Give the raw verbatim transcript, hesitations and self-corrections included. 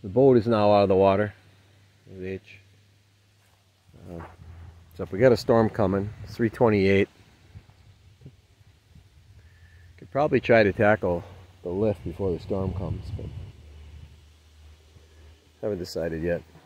The boat is now out of the water. Uh, so if we got a storm coming, it's three twenty-eight. Could probably try to tackle the lift before the storm comes, but haven't decided yet.